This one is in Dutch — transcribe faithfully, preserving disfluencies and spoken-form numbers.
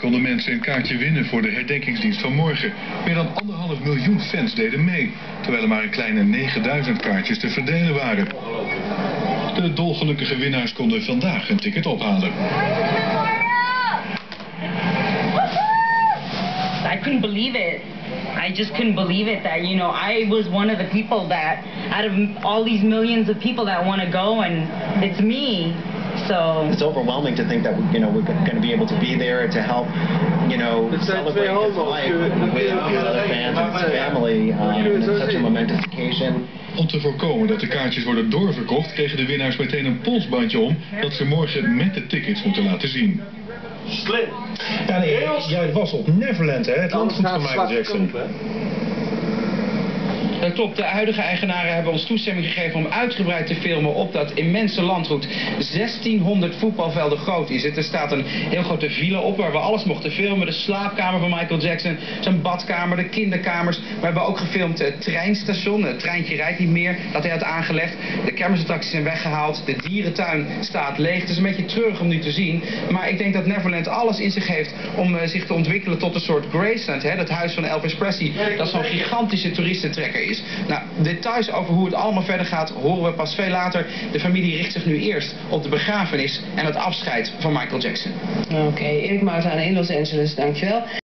konden mensen een kaartje winnen voor de herdenkingsdienst van morgen. Meer dan anderhalf miljoen fans deden mee, terwijl er maar een kleine negenduizend kaartjes te verdelen waren. De dolgelukkige winnaars konden vandaag een ticket ophalen. I couldn't believe it. I just couldn't believe it that, you know, I was one of the people that, out of all these millions of people that want to go, and it's me. So it's overwhelming to think that, you know, we're going to be able to be there to help, you know, celebrate his life with his other fans and his family. Um, it's such a momentous occasion. Om te voorkomen dat de kaartjes worden doorverkocht, kregen de winnaars meteen een polsbandje om dat ze morgen met de tickets moeten laten zien. Slim. Ja, nee, jij was op Neverland, hè? Het landgoed van Michael Jackson. Dat klopt, de huidige eigenaren hebben ons toestemming gegeven om uitgebreid te filmen op dat immense landgoed. zestienhonderd voetbalvelden groot is het. Er staat een heel grote villa op waar we alles mochten filmen. De slaapkamer van Michael Jackson, zijn badkamer, de kinderkamers. We hebben ook gefilmd het treinstation. Het treintje rijdt niet meer, dat hij had aangelegd. De kermisattracties zijn weggehaald. De dierentuin staat leeg. Het is een beetje treurig om nu te zien. Maar ik denk dat Neverland alles in zich heeft om uh, zich te ontwikkelen tot een soort Graceland. Hè? Dat huis van Elvis Presley, dat zo'n gigantische toeristentrekker is. Nou, details over hoe het allemaal verder gaat horen we pas veel later. De familie richt zich nu eerst op de begrafenis en het afscheid van Michael Jackson. Oké, okay, Erik Mout aan in Los Angeles, dankjewel.